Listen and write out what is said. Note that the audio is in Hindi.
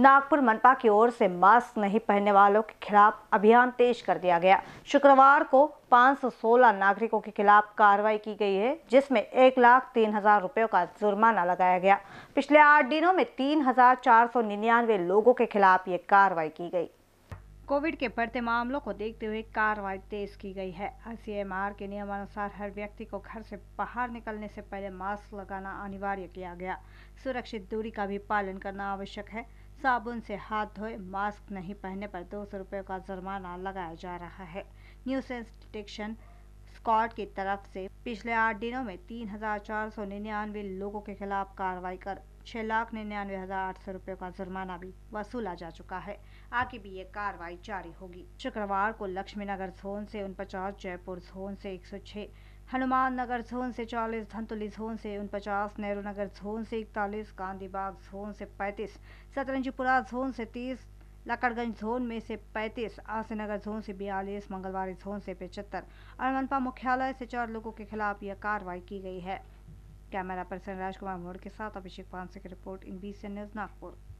नागपुर मनपा की ओर से मास्क नहीं पहनने वालों के खिलाफ अभियान तेज कर दिया गया। शुक्रवार को 516 नागरिकों के खिलाफ कार्रवाई की गई है, जिसमें 1,03,000 रुपयों का जुर्माना लगाया गया। पिछले 8 दिनों में 3,499 लोगों के खिलाफ ये कार्रवाई की गई। कोविड के बढ़ते मामलों को देखते हुए कार्रवाई तेज की गई है। ICMR के नियमानुसार हर व्यक्ति को घर से बाहर निकलने से पहले मास्क लगाना अनिवार्य किया गया। सुरक्षित दूरी का भी पालन करना आवश्यक है। साबुन से हाथ धोए। मास्क नहीं पहनने पर 200 रुपये का जुर्माना लगाया जा रहा है। न्यूसेंस डिटेक्शन स्क्वाड की तरफ से पिछले 8 दिनों में 3,499 लोगों के खिलाफ कार्रवाई कर 6,99,800 रुपये का जुर्माना भी वसूला जा चुका है। आगे भी ये कार्रवाई जारी होगी। शुक्रवार को लक्ष्मी नगर जोन से 49, जयपुर जोन से 106, हनुमान नगर जोन से 40, धंतुली जोन से 49, नेहरू नगर जोन से 41, गांधीबाग जोन से 35, सतरंजीपुरा जोन से 30, लकड़गंज जोन में से 35, आसीनगर जोन से 42, मंगलवारी जोन से 75 और मनपा मुख्यालय से 4 लोगों के खिलाफ यह कार्रवाई की गई है। कैमरा पर्सन राजकुमार मोड़ के साथ अभिषेक पांसे की रिपोर्ट, INBCN न्यूज नागपुर।